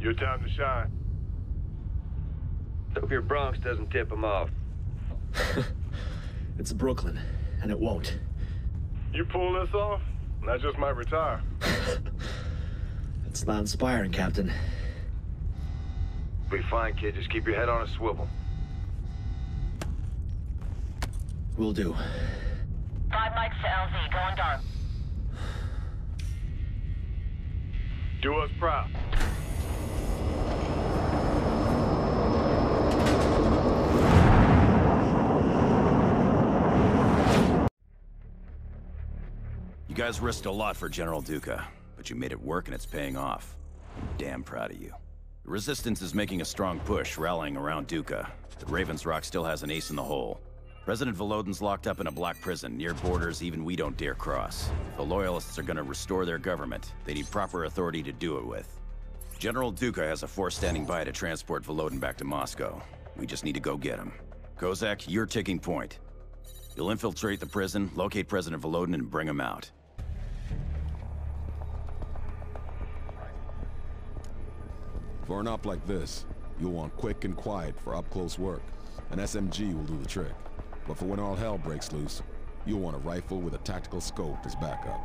Your time to shine. Hope your Bronx doesn't tip him off. It's Brooklyn, and it won't. You pull this off, and I just might retire. It's not inspiring, Captain. Be fine, kid. Just keep your head on a swivel. Will do. 5 mics to LZ, going dark. Do us proud. You guys risked a lot for General Duca, but you made it work and it's paying off. I'm damn proud of you. The Resistance is making a strong push, rallying around Duca, but Raven's Rock still has an ace in the hole. President Volodin's locked up in a black prison, near borders even we don't dare cross. If the Loyalists are gonna restore their government, they need proper authority to do it with. General Duca has a force standing by to transport Volodin back to Moscow. We just need to go get him. Kozak, you're taking point. You'll infiltrate the prison, locate President Volodin, and bring him out. For an op like this, you'll want quick and quiet for up-close work. An SMG will do the trick. But for when all hell breaks loose, you'll want a rifle with a tactical scope as backup.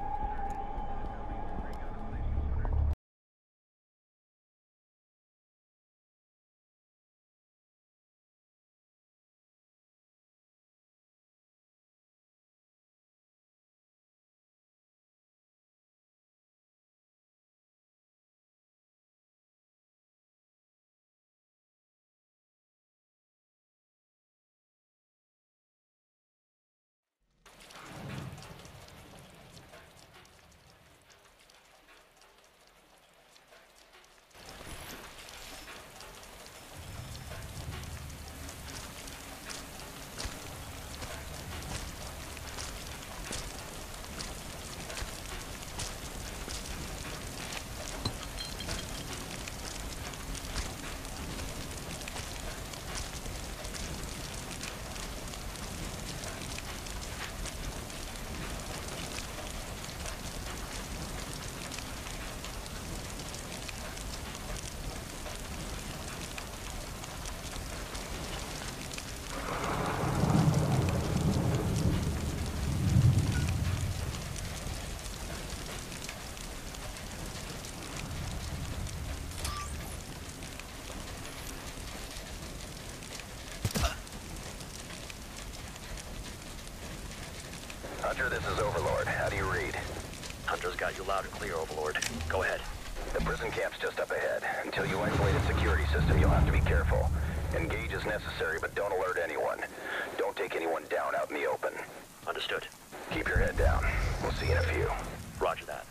Hunter, this is Overlord. How do you read? Hunter's got you loud and clear, Overlord. Go ahead. The prison camp's just up ahead. Until you isolate its security system, you'll have to be careful. Engage as necessary, but don't alert anyone. Don't take anyone down out in the open. Understood. Keep your head down. We'll see you in a few. Roger that.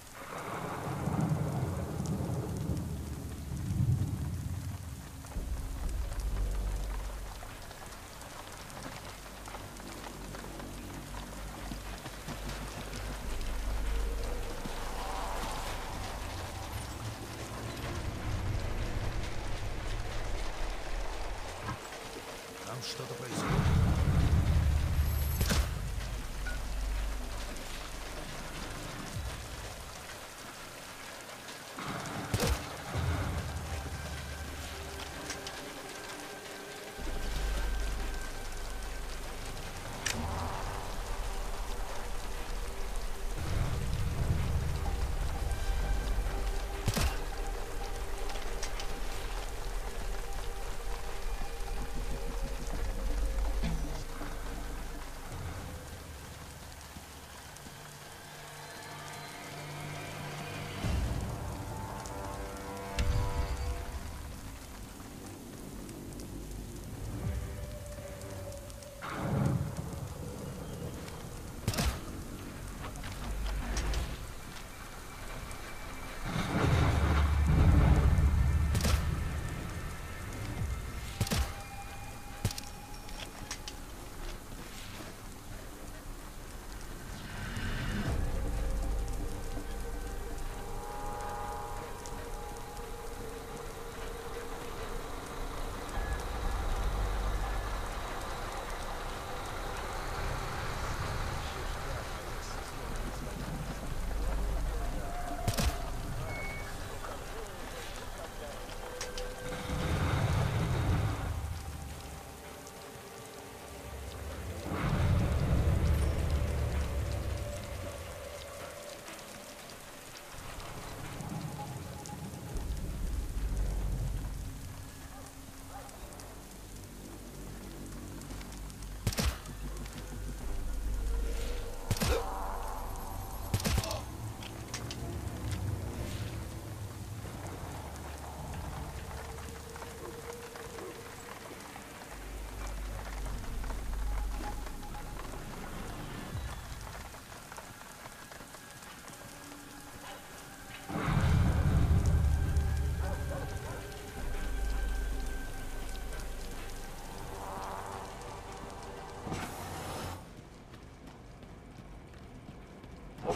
Что-то происходит.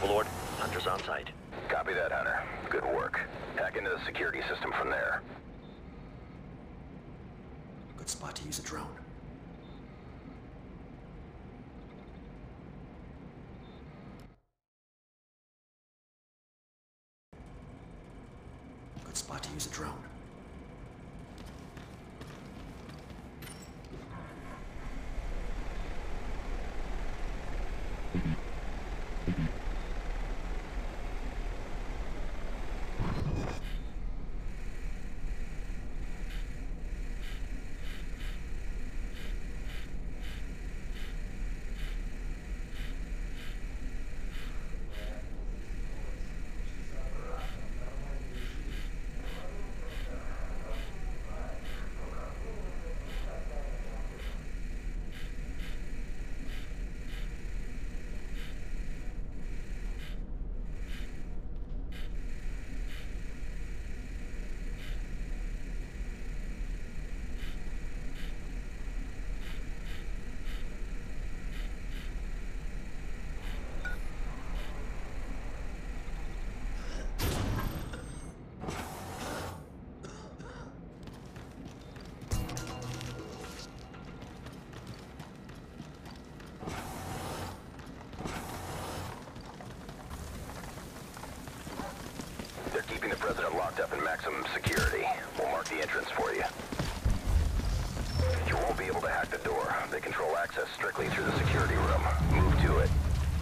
Overlord, Hunter's on site. Copy that, Hunter. Good work. Hack into the security system from there. Good spot to use a drone. Good spot to use a drone. They're keeping the president locked up in maximum security. We'll mark the entrance for you. You won't be able to hack the door. They control access strictly through the security room. Move to it.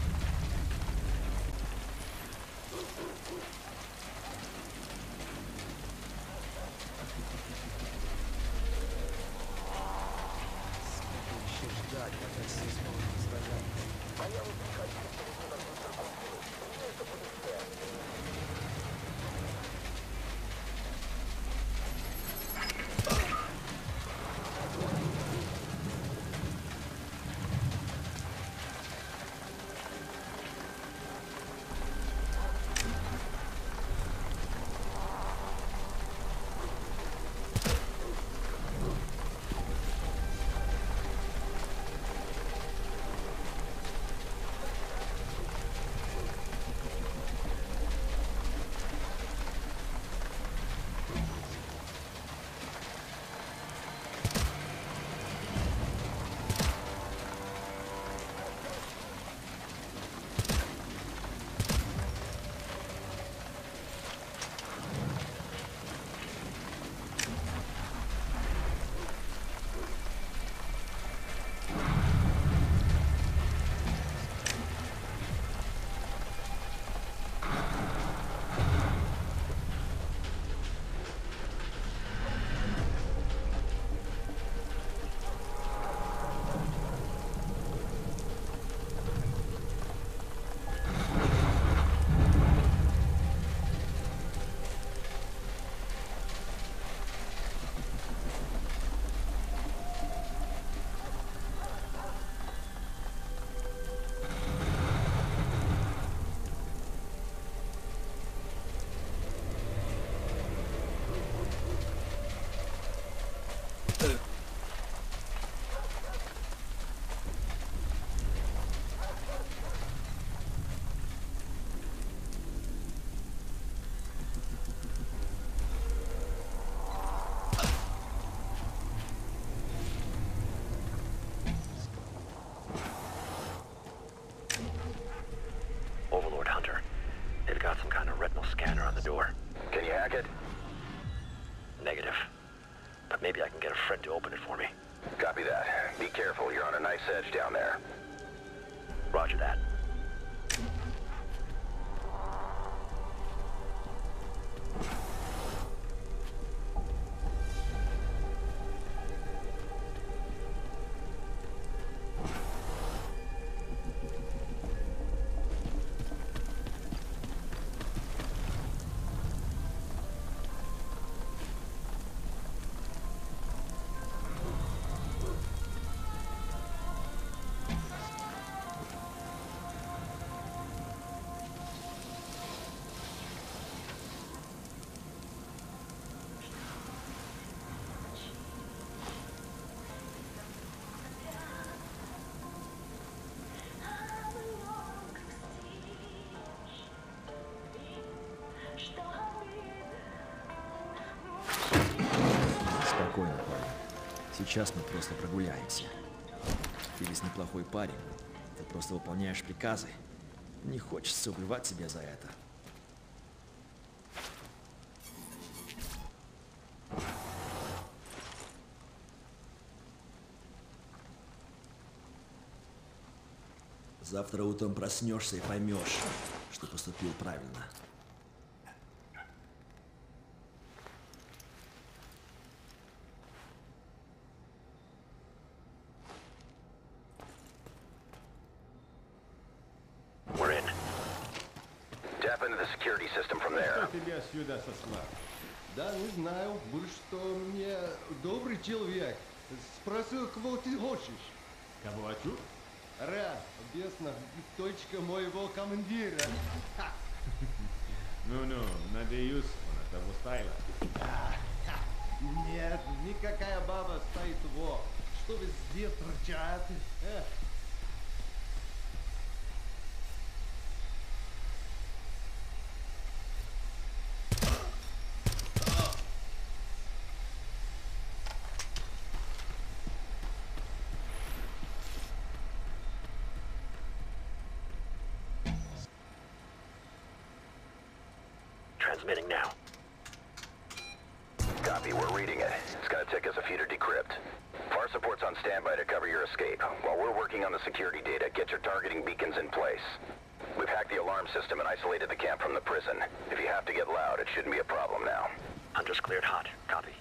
Overlord, Hunter. They've got some kind of retinal scanner on the door. Can you hack it? Negative. But maybe I can get a friend to open it for me. Copy that. Be careful, you're on a nice edge down there. Roger that. Спокойно, парень. Сейчас мы просто прогуляемся. Ты ведь неплохой парень. Ты просто выполняешь приказы. Не хочется убивать тебя за это. Завтра утром проснешься и поймешь, что поступил правильно. We're in. Tap into the security system from there. Кто тебя сюда сослал? Да, не знаю. Будь что мне добрый человек. Спросил, кого ты хочешь. Кого хочу? Ра, бесно, точка моего командира. Ну-ну, надеюсь, он этого стайла. Нет, никакая баба стоит его. Что везде торчат. Transmitting now. Copy, we're reading it. It's gonna take us a few to decrypt. Far support's on standby to cover your escape. While we're working on the security data, get your targeting beacons in place. We've hacked the alarm system and isolated the camp from the prison. If you have to get loud, it shouldn't be a problem now. Hunter's cleared hot. Copy.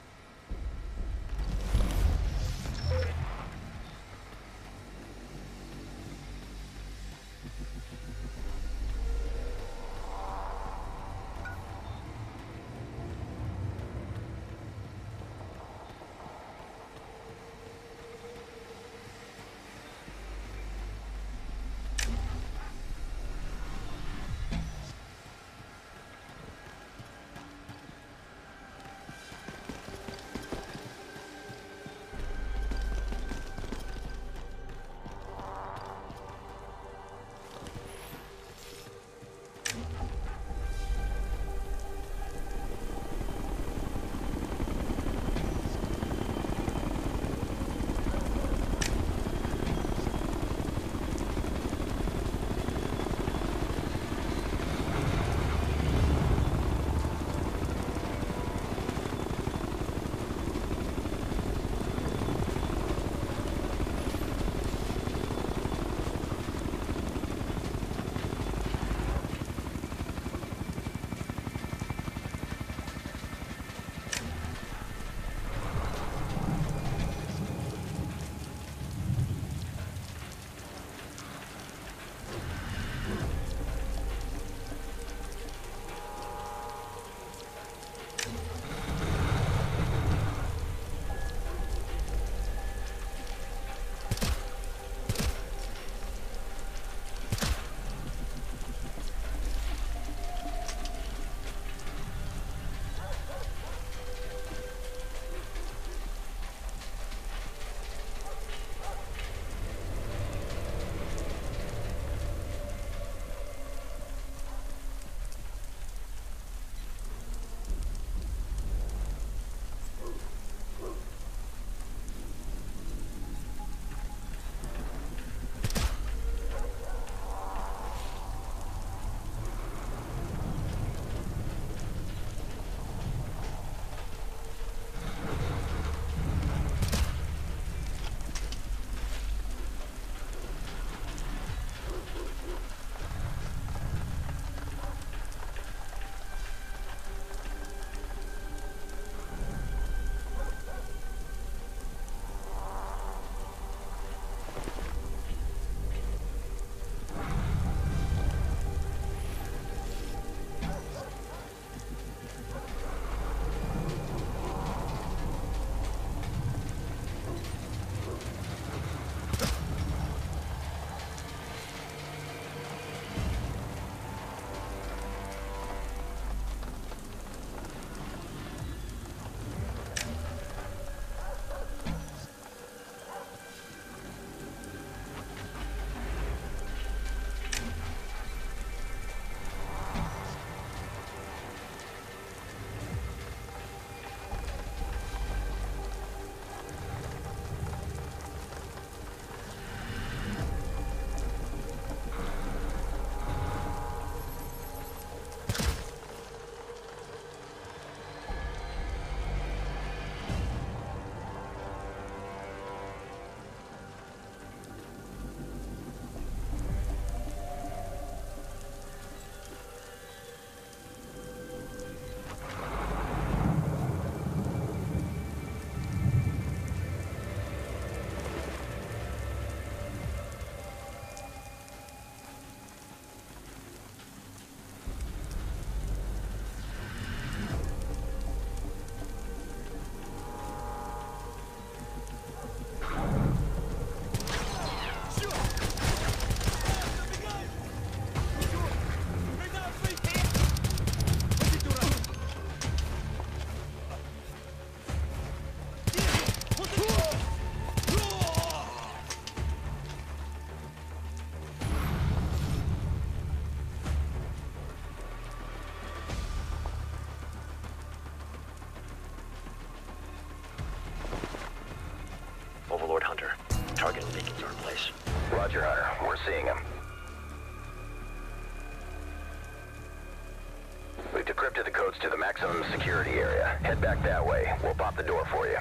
roads to the maximum security area. Head back that way. We'll pop the door for you.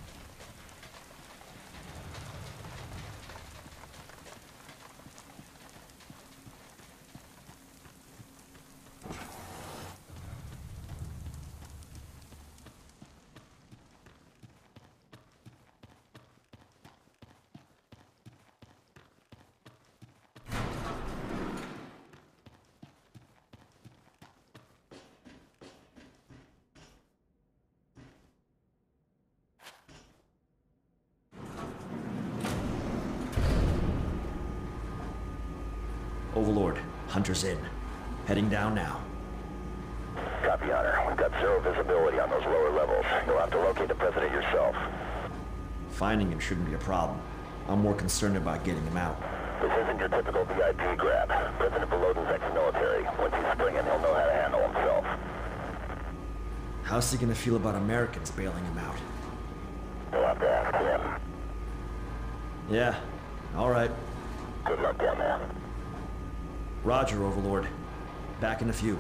Overlord, Hunter's in. Heading down now. Copy, Hunter. We've got zero visibility on those lower levels. You'll have to locate the President yourself. Finding him shouldn't be a problem. I'm more concerned about getting him out. This isn't your typical VIP grab. President Volodin's ex-military. Once he's springing, he'll know how to handle himself. How's he gonna feel about Americans bailing him out? You'll have to ask him. Yeah, all right. Good luck down there. Roger, Overlord. Back in a few.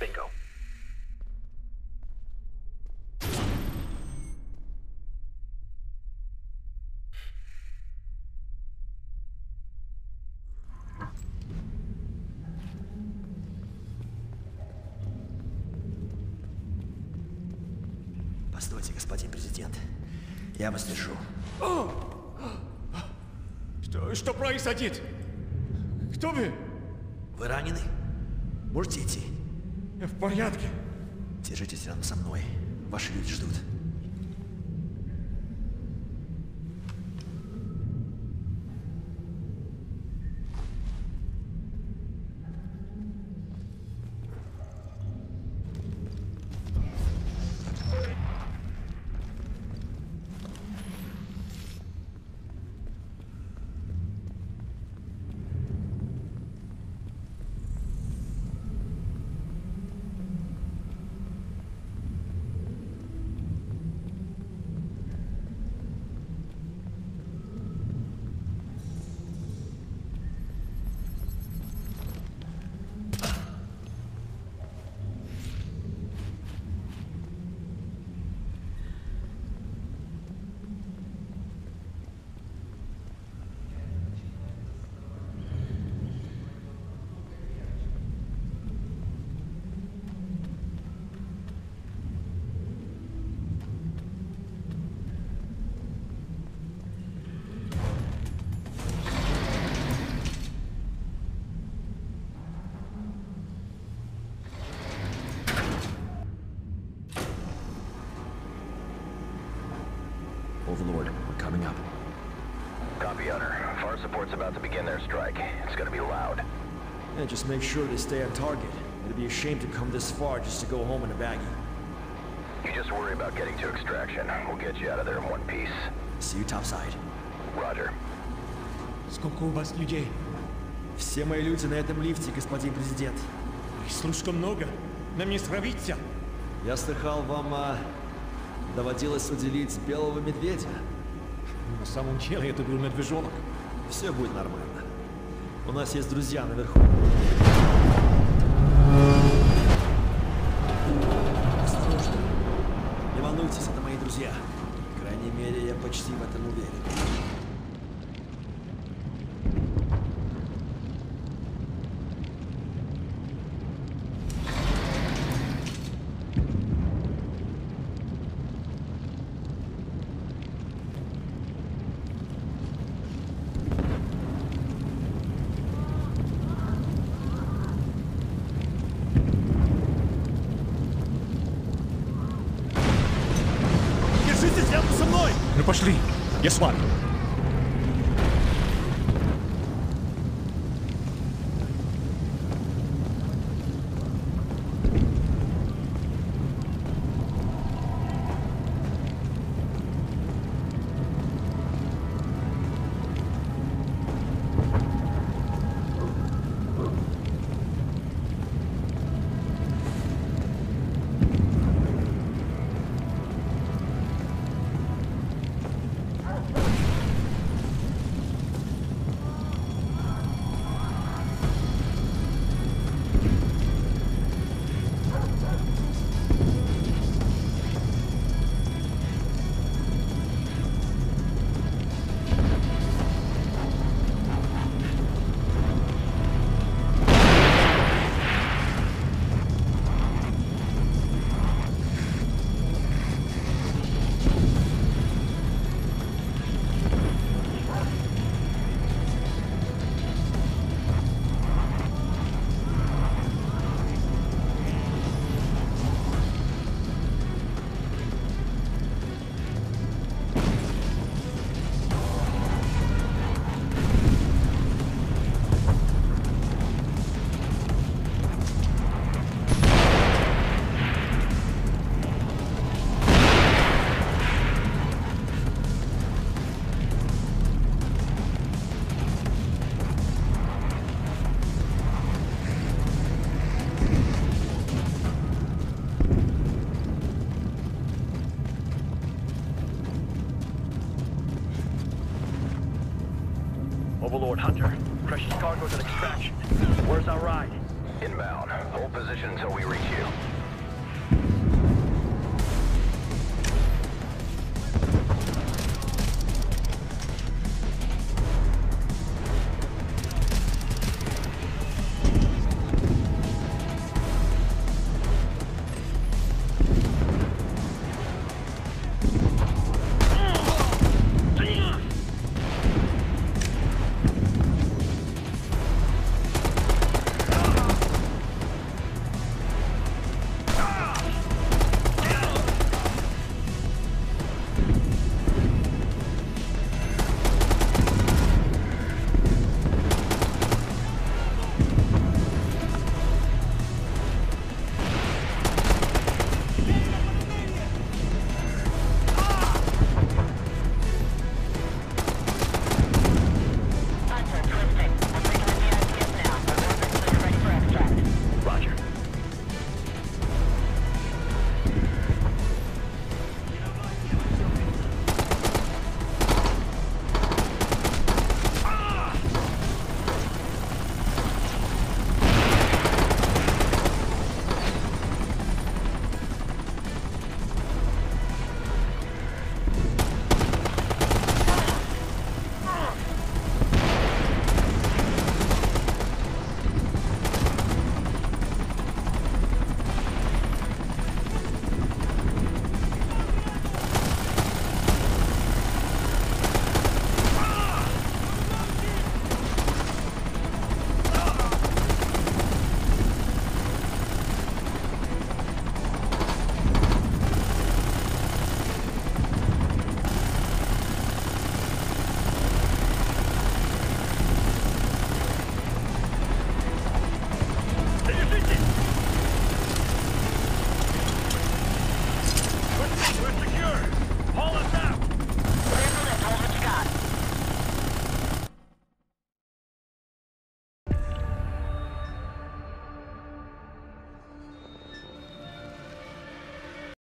Bingo. Постойте, господин президент. Я вас держу. Что происходит? Кто вы? Вы ранены? Можете идти? Я в порядке. Держитесь рядом со мной. Ваши люди ждут. Overlord, we're coming up. Copy, Hunter. Far support's about to begin their strike. It's gonna be loud. And just make sure they stay on target. It'd be a shame to come this far just to go home in a baggie. You just worry about getting to extraction. We'll get you out of there in one piece. See you topside. Roger. Сколько у вас людей? Все мои люди на этом лифте, господин президент. Их слишком много. Нам не справиться. Я слыхал, вам доводилось уделить белого медведя. На самом деле это был медвежонок. Все будет нормально. У нас есть друзья наверху. Осторожно. Не волнуйтесь, это мои друзья. По крайней мере, я почти в этом уверен. Ну пошли, я с вами. Overlord Hunter, precious cargo's at extraction. Where's our ride? Inbound. Hold position until we reach you.